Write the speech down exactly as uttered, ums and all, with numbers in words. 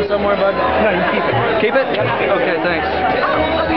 somewhere, bud? No, you keep it. Keep it? Okay, thanks.